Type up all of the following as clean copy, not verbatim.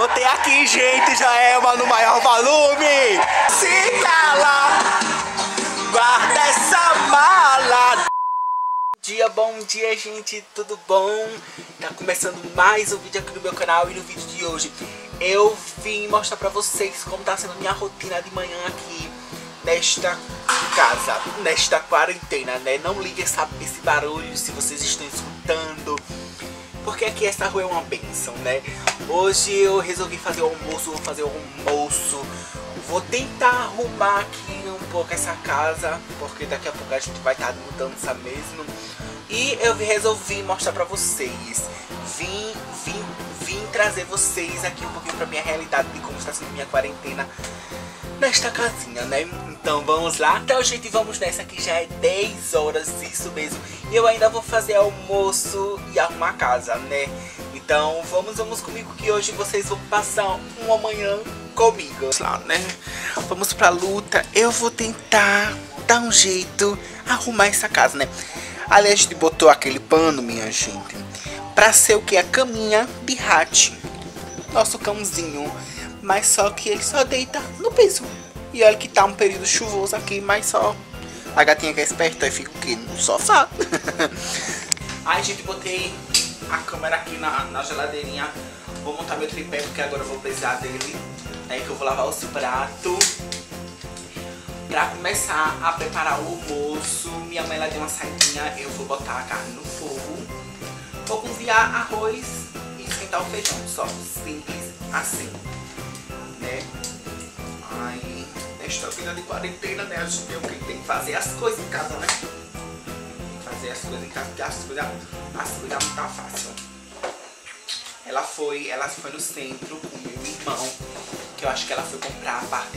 Botei aqui, gente, Joelma, no maior volume. Se cala, guarda essa mala. Bom dia, gente, tudo bom? Tá começando mais um vídeo aqui no meu canal. E no vídeo de hoje eu vim mostrar pra vocês como tá sendo minha rotina de manhã aqui nesta casa, nesta quarentena, né? Não ligue esse barulho se vocês estão escutando, porque aqui essa rua é uma bênção, né? Hoje eu resolvi fazer o almoço, vou fazer o almoço. Vou tentar arrumar aqui um pouco essa casa, porque daqui a pouco a gente vai estar de mudança mesmo. E eu resolvi mostrar pra vocês. Vim trazer vocês aqui um pouquinho pra minha realidade de como está sendo minha quarentena nesta casinha, né? Então vamos lá. Então, gente, vamos nessa, que já é 10 horas, isso mesmo. E eu ainda vou fazer almoço e arrumar a casa, né? Então vamos comigo, que hoje vocês vão passar uma manhã comigo. Vamos lá, né? Vamos pra luta. Eu vou tentar dar um jeito, arrumar essa casa, né? Aliás, a gente botou aquele pano, minha gente, pra ser o que? A caminha Birrate, nosso cãozinho. Mas só que ele só deita no piso. E olha que tá um período chuvoso aqui, mas só a gatinha que é esperta e fica o quê? No sofá. Aí, gente, botei a câmera aqui na geladeirinha. Vou montar meu tripé, porque agora eu vou precisar dele. É que eu vou lavar os pratos pra começar a preparar o almoço. Minha mãe lá deu uma saidinha, eu vou botar a carne no fogo. Vou cozinhar arroz e esquentar o feijão, só simples assim, né? Aí, nesta vida de quarentena, né, a gente tem que fazer as coisas em casa, né? Tem que fazer as coisas em casa, porque as coisas não tá fácil. Ela foi no centro com meu irmão, que eu acho que ela foi comprar a parte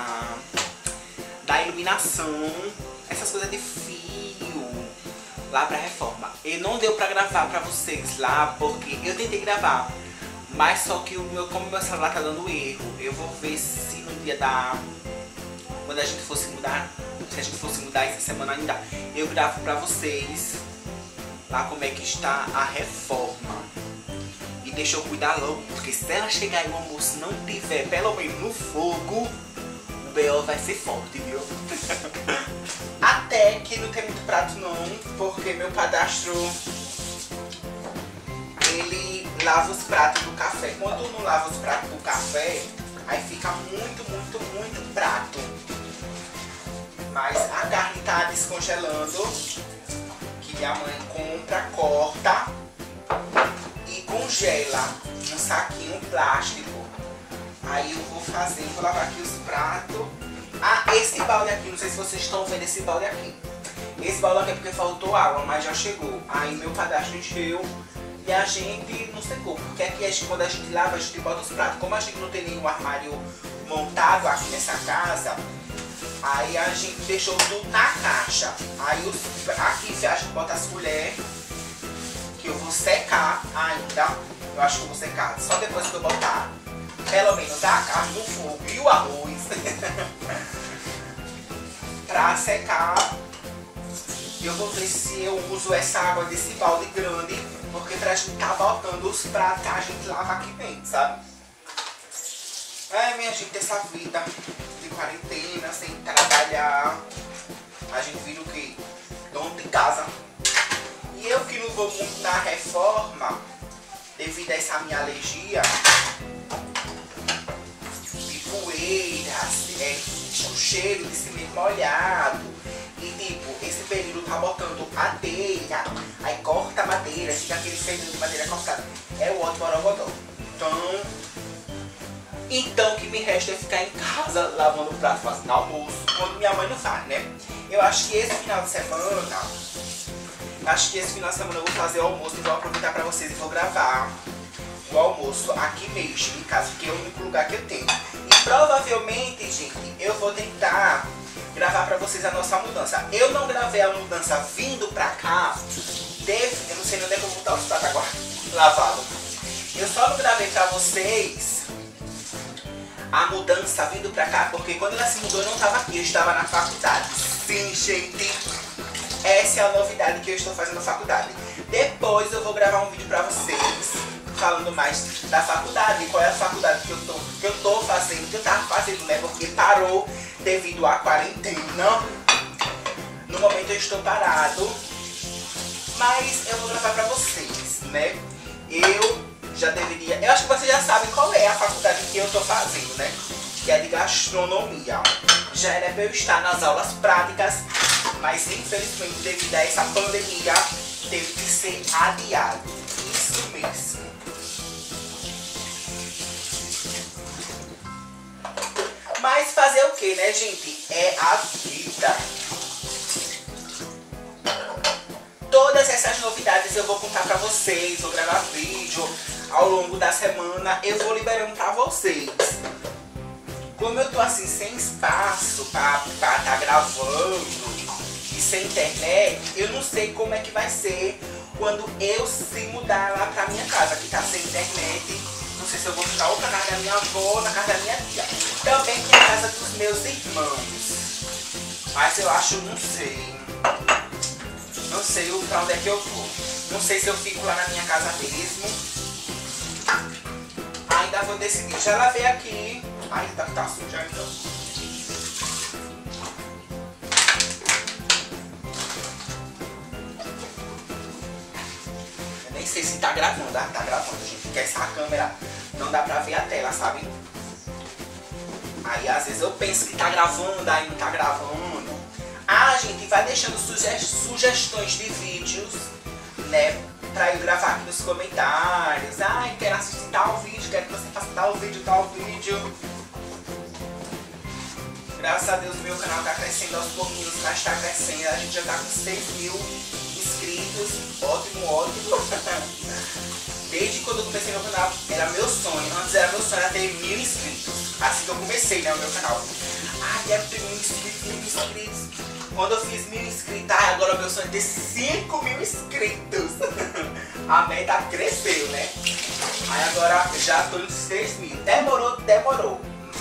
da iluminação, essas coisas de fio lá pra reforma. E não deu pra gravar pra vocês lá, porque eu tentei gravar, mas só que como meu celular tá dando erro. Eu vou ver se no dia quando a gente fosse mudar, se a gente fosse mudar essa semana ainda, eu gravo pra vocês lá como é que está a reforma. E deixa eu cuidar logo, porque se ela chegar e o almoço não tiver pelo menos no fogo, o B.O. vai ser forte, viu? Até que não tem muito prato não, porque meu padrasto, ele lava os pratos do café. Quando não lava os pratos do café, aí fica muito prato. Mas a carne tá descongelando, que minha mãe compra, corta e congela num saquinho plástico. Aí eu vou lavar aqui os pratos. Ah, esse balde aqui, não sei se vocês estão vendo esse balde aqui. Esse balde aqui é porque faltou água, mas já chegou. Aí meu padrasto encheu e a gente não secou. Porque aqui quando a gente lava, a gente bota os pratos. Como a gente não tem nenhum armário montado aqui nessa casa, aí a gente deixou tudo na caixa. Aí aqui a gente bota as colheres, que eu vou secar ainda. Eu acho que eu vou secar só depois que eu botar pelo menos a carne no fogo e o arroz pra secar. Eu vou ver se eu uso essa água desse balde grande, porque pra gente tá botando os pratos que a gente lava aqui dentro, sabe? Minha gente, essa vida de quarentena, sem trabalhar, a gente vira o quê? Dono de casa. E eu que não vou muito na reforma, devido a essa minha alergia de poeiras, o cheiro de cimento molhado. E tipo, esse período tá botando madeira, aí corta a madeira, fica aquele cheiro de madeira cortada. É o outro borogodó. Então o que me resta é ficar em casa lavando o prato, fazendo almoço, quando minha mãe não faz, né? Eu acho que esse final de semana eu vou fazer o almoço e vou aproveitar pra vocês e vou gravar o almoço aqui mesmo, em casa, porque é o único lugar que eu tenho. E provavelmente, gente, eu vou tentar gravar pra vocês a nossa mudança. Eu não gravei a mudança vindo pra cá, eu não sei nem onde é que eu vou botar os pratos agora lavado. Eu só não gravei pra vocês a mudança vindo pra cá, porque quando ela se mudou eu não tava aqui, eu estava na faculdade. Sim, gente, essa é a novidade que eu estou fazendo na faculdade. Depois eu vou gravar um vídeo pra vocês falando mais da faculdade. Qual é a faculdade que eu tô fazendo, que eu tava fazendo, né? Porque parou devido à quarentena. No momento eu estou parado, mas eu vou gravar pra vocês, né? Eu acho que vocês já sabem qual é a faculdade que eu tô fazendo, né? Que é de gastronomia. Já era pra eu estar nas aulas práticas, mas infelizmente devido a essa pandemia teve que ser adiado. Isso mesmo. Mas fazer o que, né, gente? É a vida. Todas essas novidades eu vou contar pra vocês, vou gravar vídeo ao longo da semana, eu vou liberando pra vocês. Como eu tô assim sem espaço pra tá gravando e sem internet, eu não sei como é que vai ser quando eu se mudar lá pra minha casa, que tá sem internet. Não sei se eu vou ficar ou na casa da minha avó ou na casa da minha tia. Também tem a casa dos meus irmãos. Mas eu acho, não sei. Não sei pra onde é que eu vou. Não sei se eu fico lá na minha casa mesmo. Ainda vou decidir. Já lavei aqui. Ainda tá suja então. Eu nem sei se tá gravando. Tá gravando, gente. Porque essa câmera não dá pra ver a tela, sabe? Aí às vezes eu penso que tá gravando, aí não tá gravando. Ah, gente, vai deixando sugestões de vídeos, né? Pra eu gravar aqui nos comentários. Ai, quero assistir tal vídeo, quero que você faça tal vídeo. Graças a Deus meu canal tá crescendo aos pouquinhos, mas tá crescendo. A gente já tá com 6.000 inscritos. Ótimo. Desde quando eu comecei meu canal, era meu sonho. Antes era meu sonho era ter 1.000 inscritos. Assim que eu comecei, né, o meu canal. Ai, quero ter 1.000 inscritos. Quando eu fiz 1.000 inscritos, agora o meu sonho é ter 5.000 inscritos. A meta cresceu, né? Aí agora já tô em 6.000. Demorou.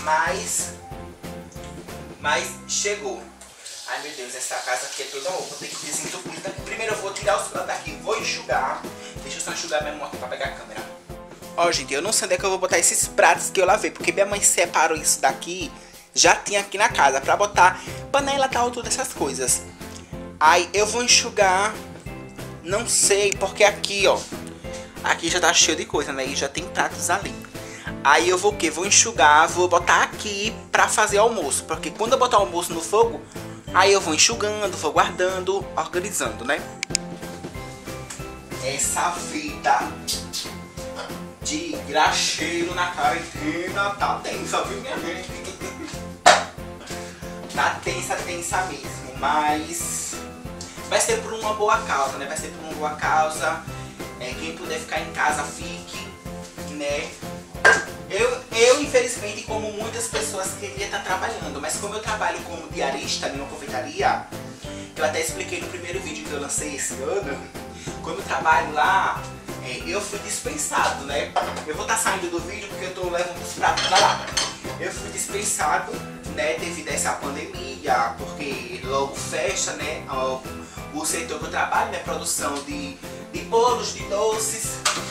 Mas chegou. Ai meu Deus, essa casa aqui é toda roupa. Vou ter que desentupir. Primeiro eu vou tirar os pratos daqui, vou enxugar. Deixa eu só enxugar minha mão aqui pra pegar a câmera. Ó, gente, eu não sei onde é que eu vou botar esses pratos que eu lavei, porque minha mãe separou isso daqui. Já tinha aqui na casa pra botar panela, tal, todas essas coisas. Aí eu vou enxugar. Não sei, porque aqui, ó, aqui já tá cheio de coisa, né? E já tem pratos ali. Aí eu vou o quê? Vou enxugar, vou botar aqui pra fazer almoço. Porque quando eu botar o almoço no fogo, aí eu vou enxugando, vou guardando, organizando, né? Essa vida de graxeiro na quarentena tá tensa, viu, minha gente? Tá tensa mesmo, mas vai ser por uma boa causa, né? Vai ser por uma boa causa. Quem puder ficar em casa, fique, né? Eu infelizmente, como muitas pessoas, queria estar trabalhando, mas como eu trabalho como diarista em uma confeitaria, eu até expliquei no primeiro vídeo que eu lancei esse ano, como eu trabalho lá, eu fui dispensado, né? Eu vou estar saindo do vídeo porque eu tô levando os pratos pra lá. Eu fui dispensado, né, devido a essa pandemia, porque logo fecha, né, o setor que eu trabalho, né, produção de bolos, de doces.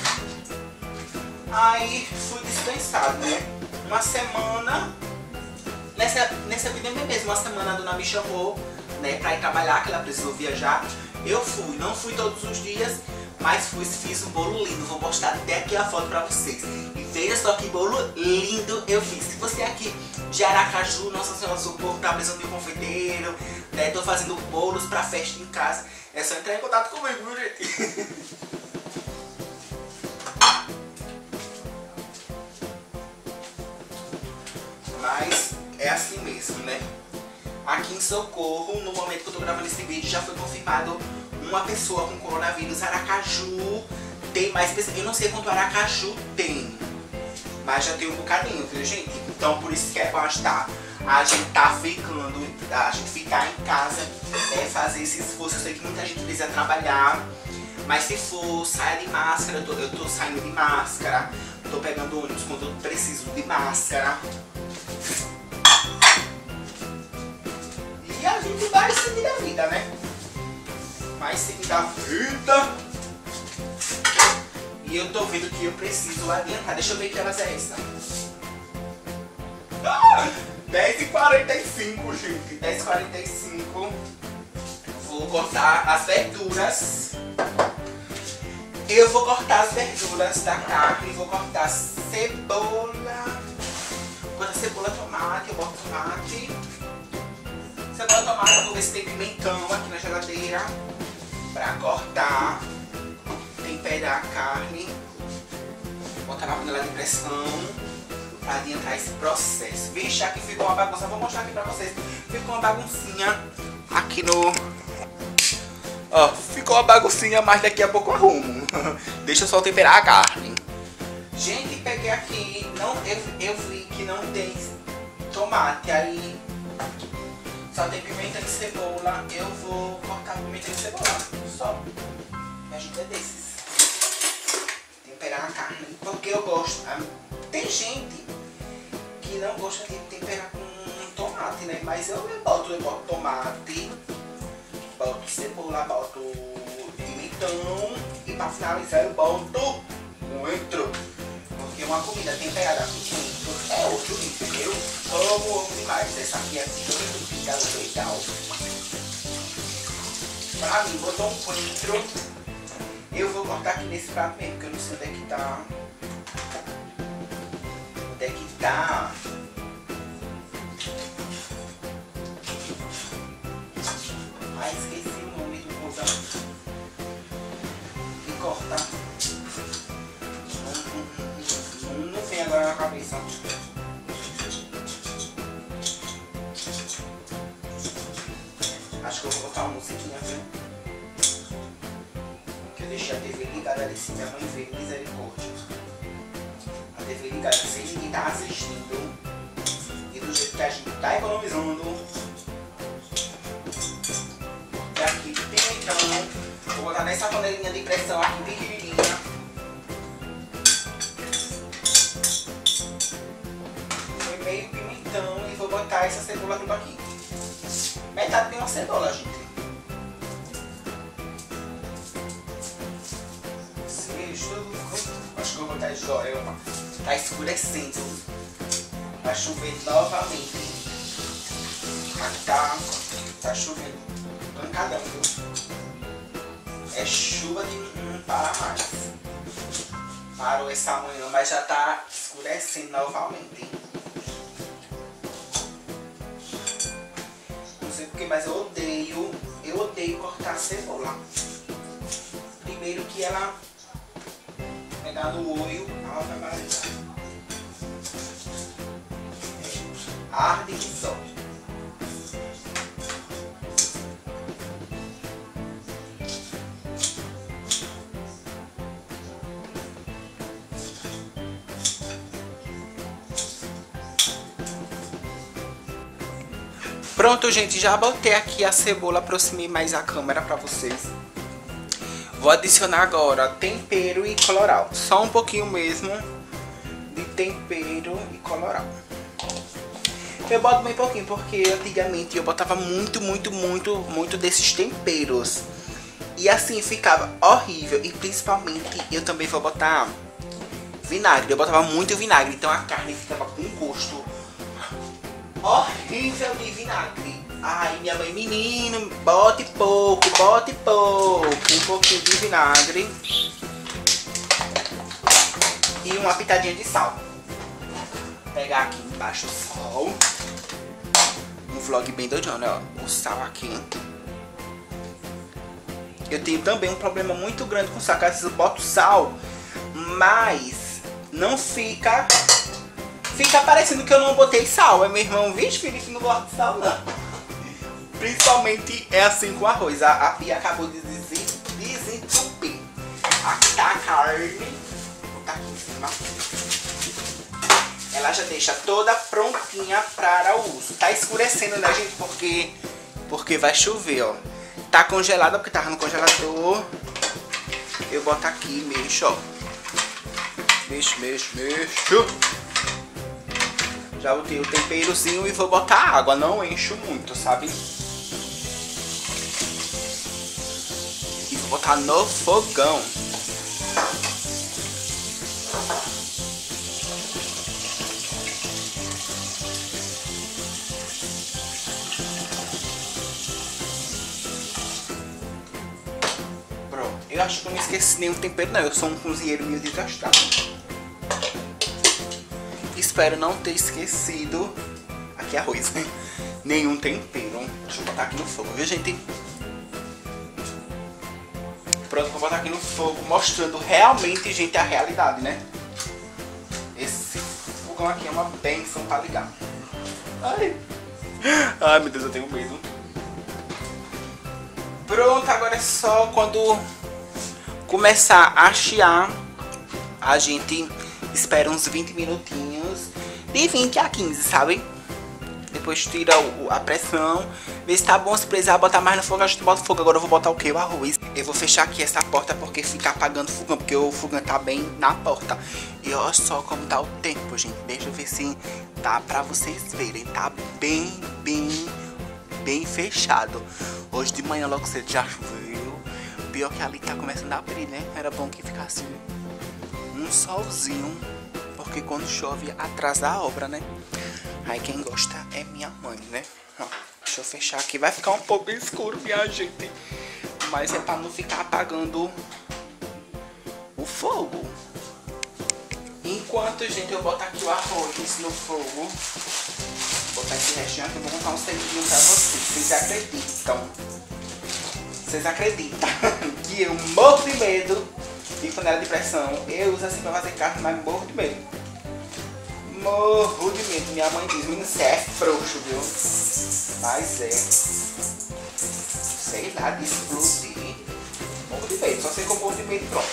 Aí fui dispensado, né, uma semana, nessa pandemia mesmo, uma semana a dona me chamou, né, pra ir trabalhar, que ela precisou viajar. Eu fui, não fui todos os dias, mas fiz um bolo lindo, vou postar até aqui a foto pra vocês. E veja só que bolo lindo eu fiz. Se você é aqui de Aracaju, Nossa Senhora do Socorro, tá precisando de um confeiteiro, né, tô fazendo bolos pra festa em casa, é só entrar em contato comigo, viu, gente? Mas é assim mesmo, né? Aqui em Socorro, no momento que eu tô gravando esse vídeo, já foi confirmado uma pessoa com coronavírus. Aracaju tem mais pessoas. Eu não sei quanto Aracaju tem, mas já tem um bocadinho, viu, gente? Então por isso que é bom estar. A gente tá ficando, a gente ficar em casa, fazer esse esforço. Eu sei que muita gente precisa trabalhar, mas se for, saia de máscara. Eu tô saindo de máscara, tô pegando ônibus quando eu preciso de máscara. E a gente vai seguir a vida, né? Vai seguir a vida. E eu tô vendo que eu preciso adiantar. Deixa eu ver que horas é essa. 10h45, gente. 10h45. Vou cortar as verduras. Eu vou cortar as verduras da carne. Vou cortar cebola. Vou cortar cebola, tomate. Eu boto tomate. Cebola, tomate. Vou ver se tem pimentão aqui na geladeira pra cortar. Temperar a carne. Botar na panela de pressão pra adiantar esse processo. Vixe, aqui ficou uma bagunça. Vou mostrar aqui pra vocês. Ficou uma baguncinha aqui no... Ó, ficou uma baguncinha, mas daqui a pouco eu arrumo. Deixa eu só temperar a carne. Gente, peguei aqui. Não, eu vi que não tem tomate. Aí só tem pimenta e cebola. Eu vou cortar pimenta e cebola. Só. Me ajuda é desses. Temperar a carne. Porque eu gosto. Tem gente que não gosta de temperar com tomate, né? Mas eu boto tomate, boto cebola, boto pimentão e pra finalizar eu boto coentro. Porque uma comida temperada com coentro é outro nível. Eu amo demais. Essa aqui é muito legal. Pra mim, botou um coentro. Eu vou cortar aqui nesse prato mesmo, porque eu não sei onde é que tá. Onde é que tá? Ah, esqueci o nome do coisa. E corta. Não vem agora na cabeça. Acho que eu vou botar uma musiquinha, viu? Que eu deixei a TV ligada ali, se minha mãe veio, misericórdia. A TV ligada sem ninguém tá assistindo. E do jeito que a gente tá economizando. E aqui pimentão. Vou botar nessa panelinha de pressão aqui pequenininha. Foi meio pimentão e vou botar essa cebola tudo aqui. Metade de uma cebola, gente. Acho que eu vou botar Joelma. Tá escurecendo. Vai chover novamente. Aqui tá chovendo. Pancadão, viu? É chuva de não parar mais. Parou essa manhã, mas já tá escurecendo novamente. Não sei porque, mas eu odeio cortar cebola. Primeiro que ela pegar no olho, Ave Maria. Arde que só. Pronto, gente, já botei aqui a cebola, aproximei mais a câmera pra vocês. Vou adicionar agora tempero e colorau. Só um pouquinho mesmo de tempero e colorau. Eu boto bem pouquinho porque antigamente eu botava muito desses temperos. E assim ficava horrível. E principalmente eu também vou botar vinagre. Eu botava muito vinagre, então a carne ficava com gosto horrível de vinagre. Ai, minha mãe, menino, bote pouco. Um pouquinho de vinagre. E uma pitadinha de sal. Vou pegar aqui embaixo o sal. Um vlog bem doidão, né? Ó, o sal aqui. Eu tenho também um problema muito grande com sal. Às vezes eu boto sal, mas não fica... Fica parecendo que eu não botei sal. É meu irmão, vixe, Felipe, não gosta de sal, não. Principalmente é assim com arroz. A Pia acabou de desentupir. Aqui tá a carne. Vou botar aqui em cima. Ela já deixa toda prontinha para o uso. Tá escurecendo, né, gente? Porque vai chover, ó. Tá congelada porque tava no congelador. Eu boto aqui, mexo, ó. Mexo. Já botei o temperozinho e vou botar água. Não encho muito, sabe? E vou botar no fogão. Eu acho que eu não esqueci nenhum tempero, não. Eu sou um cozinheiro meio desgastado. Espero não ter esquecido. Aqui arroz, né? Nenhum tempero. Deixa eu botar aqui no fogo, viu, gente? Pronto, vou botar aqui no fogo, mostrando realmente, gente, a realidade, né? Esse fogão aqui é uma bênção pra ligar. Ai, meu Deus, eu tenho medo. Pronto, agora é só quando começar a chiar, a gente espera uns 20 minutinhos, de 20 a 15, sabe? Depois tira a pressão, vê se tá bom. Se precisar botar mais no fogo, a gente bota fogo. Agora eu vou botar o que? O arroz. Eu vou fechar aqui essa porta porque fica apagando o fogão, porque o fogão tá bem na porta. E olha só como tá o tempo, gente. Deixa eu ver se tá pra vocês verem. Tá bem fechado. Hoje de manhã logo cedo já choveu. Pior que ali tá começando a abrir, né? Era bom que ficasse um solzinho, porque quando chove atrasa a obra, né? Aí quem gosta é minha mãe, né? Ó, deixa eu fechar aqui. Vai ficar um pouco escuro, minha gente. Mas é pra não ficar apagando o fogo. Enquanto, gente, eu boto aqui o arroz no fogo. Vou botar esse restinho aqui. Eu vou contar um segredinho pra vocês. Vocês acreditam que eu morro de medo de panela de pressão? Eu uso assim pra fazer carne, mas morro de medo. Morro de medo. Minha mãe diz, menino, você é frouxo, viu? Mas é. Sei lá, de explodir. Morro de medo. Só sei que eu morro de medo, pronto.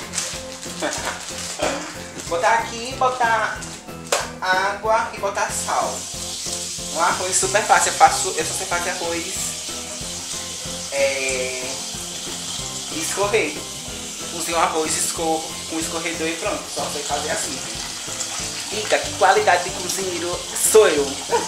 Botar aqui, botar água e botar sal. Um arroz super fácil. Eu só sei fazer arroz escorrer. Cozinho o arroz, escorro com escorredor e pronto. Só sei fazer assim. Fica, que qualidade de cozinheiro sou eu.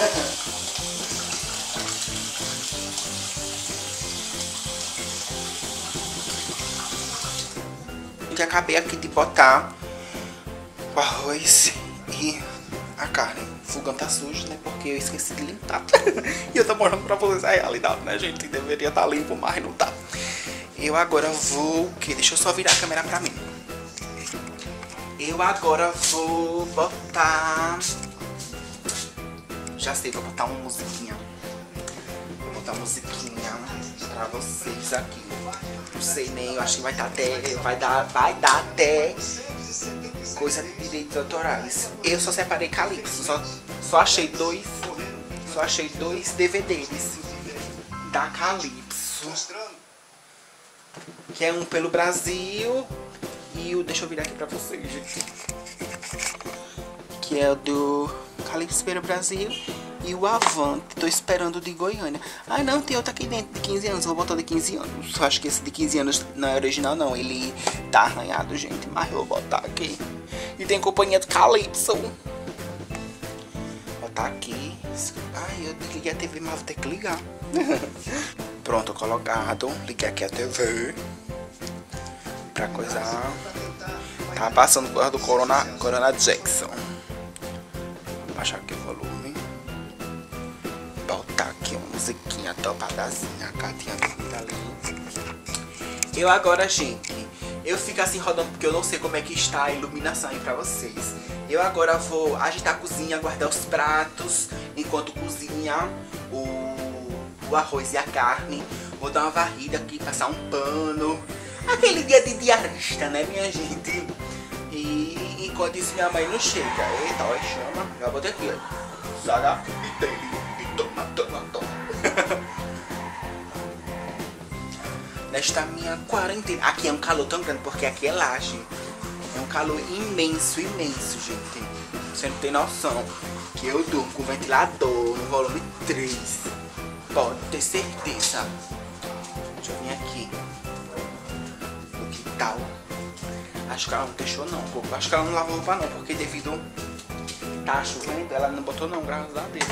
Eu acabei aqui de botar o arroz e a carne. O fogão tá sujo, né? Porque eu esqueci de limpar. E eu tô mostrando pra vocês a realidade, né, gente? Deveria estar limpo, mas não tá. Eu agora vou... Deixa eu só virar a câmera pra mim. Eu agora vou botar... Já sei, vou botar uma musiquinha. Vou botar uma musiquinha pra vocês aqui. Não sei nem, eu acho que vai dar até... Vai dar até... coisa de direitos autorais. Eu só separei Calypso. Só achei dois DVDs da Calypso. Que é um pelo Brasil. E o... Deixa eu virar aqui pra vocês, gente. Que é o do Calypso pelo Brasil. E o Avante, tô esperando o de Goiânia. Ai não, tem outro aqui dentro de 15 anos. Vou botar de 15 anos. Acho que esse de 15 anos não é original, não. Ele tá arranhado, gente. Mas eu vou botar aqui. E tem companhia do Calypso. Vou botar aqui. Ai, eu desliguei a TV, mas vou ter que ligar. Pronto, colocado. Liguei aqui a TV. Pra coisar. Tá passando por causa do Corona Jackson. Vou baixar aqui o volume. Botar aqui uma musiquinha topadazinha. A cartinha ali. Eu agora, gente, eu fico assim rodando porque eu não sei como é que está a iluminação aí pra vocês. Eu agora vou agitar a cozinha, guardar os pratos enquanto cozinha o arroz e a carne. Vou dar uma varrida aqui, passar um pano. Aquele dia de diarista, né, minha gente? E enquanto isso minha mãe não chega. Eita, olha, chama. Já botei aqui, ó. Saga e toma. Nesta minha quarentena. Aqui é um calor tão grande porque aqui é laje. É um calor imenso, gente. Você não tem noção. Que eu durmo com o ventilador no volume 3. Pode ter certeza. Deixa eu vir aqui. O que tal? Acho que ela não deixou não. Acho que ela não lavou roupa não. Porque devido tá chovendo, ela não botou não, graças a Deus.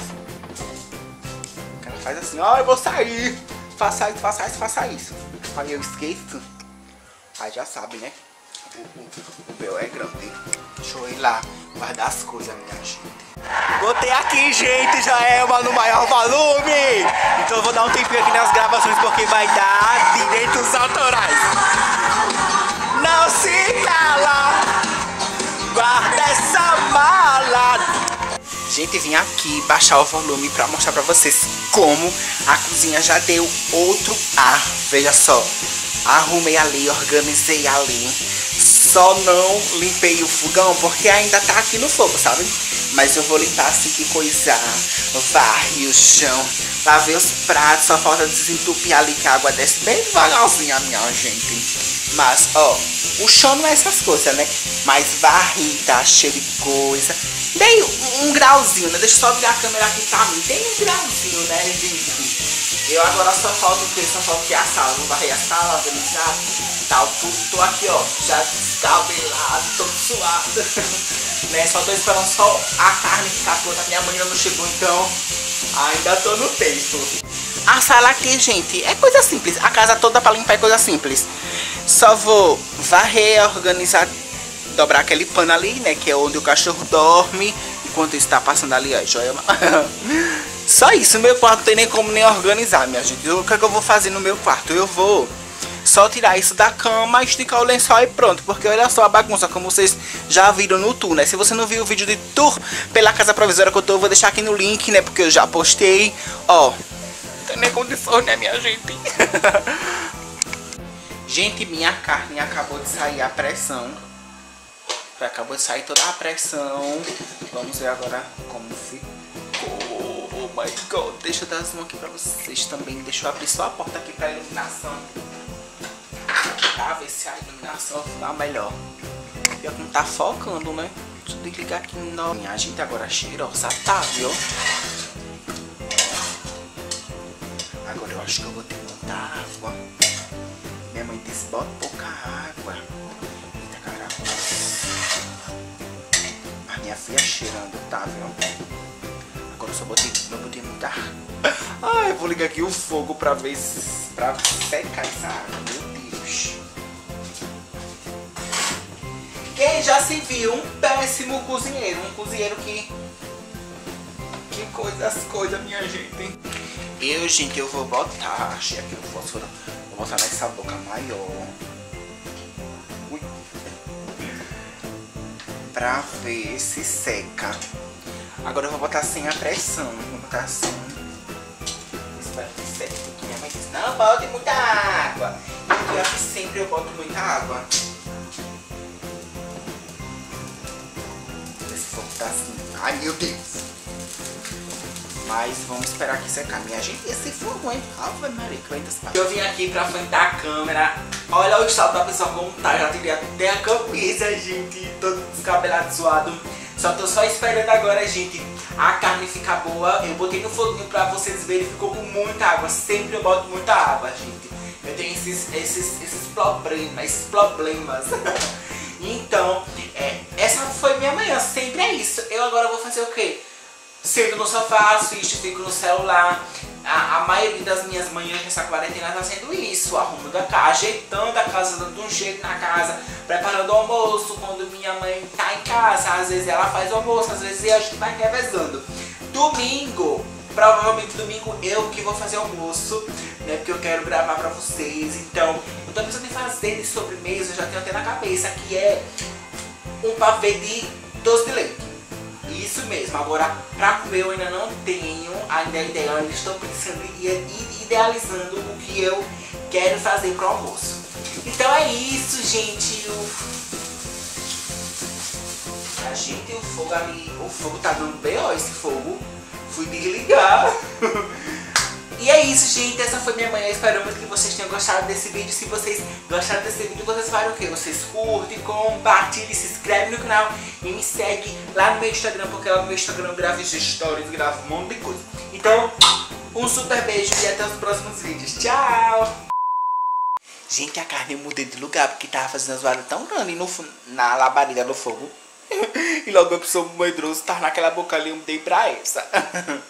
O cara faz assim, ó, eu vou sair. Faça isso. Aí eu esqueço. Aí já sabe, né? O meu é grande. Deixa eu ir lá guardar as coisas, minha gente. Botei aqui, gente, já é no maior volume. Então eu vou dar um tempinho aqui nas gravações porque vai dar direitos autorais. não se cala. Guarda essa mala. Gente, vim aqui baixar o volume pra mostrar pra vocês como a cozinha já deu outro ar. Veja só, arrumei ali, organizei ali. Só não limpei o fogão porque ainda tá aqui no fogo, sabe? Mas eu vou limpar assim que coisar. Varre o chão, lavei os pratos. Só falta desentupir ali que a água desce bem devagarzinho, minha gente. Mas, ó, o chão não é essas coisas, né? Mas varri, tá cheio de coisa. Dei um grauzinho, né? Deixa eu só virar a câmera aqui pra mim. Tem um grauzinho, né, gente? Eu agora só falta o que? Só falta o que? A sala. Vou varrer a sala, organizar, tal. Tô aqui, ó, já descabelado, todo suado. Né? Só tô esperando só a carne ficar pronta. Minha mãe ainda não chegou, então ainda tô no tempo. A sala aqui, gente, é coisa simples. A casa toda pra limpar é coisa simples. Só vou varrer, organizar, dobrar aquele pano ali, né? Que é onde o cachorro dorme. Enquanto isso tá passando ali, ó, Joelma. Só isso, meu quarto não tem nem como nem organizar, minha gente. O que é que eu vou fazer no meu quarto? Eu vou só tirar isso da cama, esticar o lençol e pronto. Porque olha só a bagunça, como vocês já viram no tour, né? Se você não viu o vídeo de tour pela casa provisória que eu tô, eu vou deixar aqui no link, né? Porque eu já postei. Ó, não tem nem condições, né, minha gente? Gente, minha carne acabou de sair a pressão. Acabou de sair toda a pressão. Vamos ver agora como ficou. Oh my god. Deixa eu dar zoom aqui pra vocês também. Deixa eu abrir só a porta aqui pra iluminação. Pra ver se a iluminação ficar melhor. Pior que não tá focando, né? Deixa eu desligar aqui. Não. Minha gente, agora cheirosa tá, viu? Agora eu acho que eu vou ter muita água. Minha mãe disse, bota pouca água. Eita, caramba. A minha filha cheirando, tá, viu? Agora eu só botei muita água. Ah, eu vou ligar aqui o fogo pra ver se... pra secar essa água, meu Deus. Quem já se viu um péssimo cozinheiro? Um cozinheiro que coisas, minha gente. Gente, eu vou botar... Achei aqui o fósforo. Vou botar nessa boca maior. Ui. Pra ver se seca. Agora eu vou botar sem a pressão. Vou botar assim. Espero que seque. Porque minha mãe disse, não bote muita água. E pior que sempre eu boto muita água. Esse fogo tá assim. Ai, meu Deus. Mas vamos esperar aqui secar. Minha gente, esse fogo, hein? Ave Maria, que vai descer. Eu vim aqui pra frente da câmera. Olha o estado da pessoa como tá. Já tirei até a camisa, gente. Todo descabelado, suado. Só esperando agora, gente, a carne ficar boa. Eu botei no foguinho pra vocês verem. Ficou com muita água. Sempre eu boto muita água, gente. Eu tenho esses problemas. Então, essa foi minha manhã. Sempre é isso. Eu agora vou fazer o quê? Sento no sofá, assisto, fico no celular. A maioria das minhas manhãs nessa quarentena tá sendo isso. Arrumando a casa, ajeitando a casa, dando um jeito na casa, preparando o almoço quando minha mãe tá em casa. Às vezes ela faz o almoço, às vezes a gente vai revezando. Domingo, provavelmente domingo eu que vou fazer almoço, né? Porque eu quero gravar pra vocês. Então, eu tô pensando em fazer de sobremesa, eu já tenho até na cabeça, que é um pavê de doce de leite. Isso mesmo, agora pra comer eu ainda não tenho ainda a ideia, eu ainda estou pensando e idealizando o que eu quero fazer pro almoço. Então é isso, gente. O fogo ali, o fogo tá dando bem, ó, esse fogo. Fui desligar. E é isso, gente, essa foi minha manhã. Espero muito que vocês tenham gostado desse vídeo. Se vocês gostaram desse vídeo, vocês fazem o quê? Vocês curtem, compartilhem, se inscrevem no canal e me segue lá no meu Instagram, porque lá no meu Instagram eu gravo stories, gravo um monte de coisa. Então, um super beijo e até os próximos vídeos. Tchau! Gente, a carne eu mudei de lugar porque tava fazendo as varas tão grande na labareda do fogo. E logo eu que sou medroso, tava naquela boca ali, eu mudei pra essa.